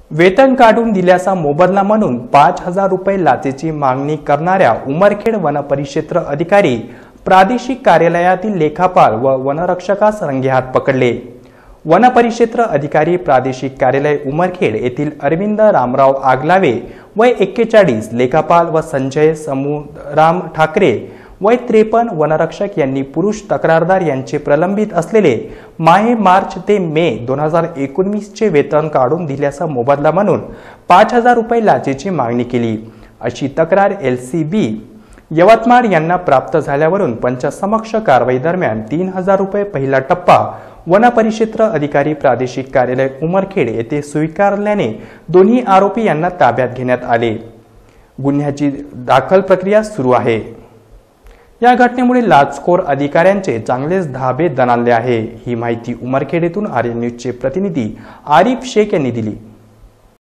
वेतन काढून दिल्याचा मोबदला म्हणून 5,000 रुपये लाचेची मागणी करणाऱ्या उमरखेड वनपरिक्षेत्र अधिकारी प्रादेशिक कार्यालयातील लेखापाल व वनरक्षकास रंगेहात पकडले। वनपरिक्षेत्र अधिकारी प्रादेशिक कार्यालय उमरखेड येथील अरविंद रामराव आगलावे वय 41, लेखापाल व संजय समुराम ठाकरे वय 53 वनरक्षक यांनी पुरुष तक्रारदार यांचे प्रलंबित असलेले मार्च ते मे 2019 चे वेतन काढून दिल्याचा मोबदला म्हणून 5,000 रुपये लाचेची मागणी केली, अशी तक्रार LCB यवतमाळ यांना प्राप्त झाल्यावरून पंचसमक्ष कारवाई दरम्यान 3,000 रुपये पहिला टप्पा वनपरिक्षेत्र अधिकारी प्रादेशिक कार्यालय उमरखेड येथे स्वीकारल्याने दोन्ही आरोपी यांना ताब्यात घेण्यात आले। गुन्ह्याची दाखल प्रक्रिया सुरू आहे। या घटनेमुळे लाचखोर अधिकाऱ्यांचे चांगलेच धाबे दणाणले आहे। ही माहिती उमरखेड येथून आर्य न्यूजचे प्रतिनिधी आरिफ शेख यांनी दिली।